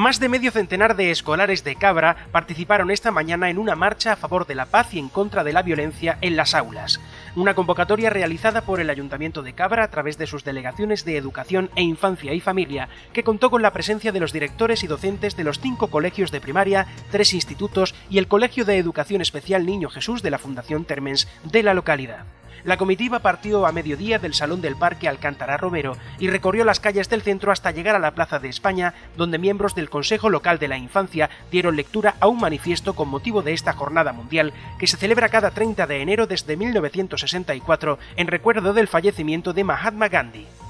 Más de medio centenar de escolares de Cabra participaron esta mañana en una marcha a favor de la paz y en contra de la violencia en las aulas. Una convocatoria realizada por el Ayuntamiento de Cabra a través de sus delegaciones de Educación e Infancia y Familia, que contó con la presencia de los directores y docentes de los 5 colegios de primaria, 3 institutos y el Colegio de Educación Especial Niño Jesús de la Fundación Termens de la localidad. La comitiva partió a mediodía del Salón del Parque Alcántara Romero y recorrió las calles del centro hasta llegar a la Plaza de España, donde miembros del Consejo Local de la Infancia dieron lectura a un manifiesto con motivo de esta jornada mundial que se celebra cada 30 de enero desde 1964 en recuerdo del fallecimiento de Mahatma Gandhi.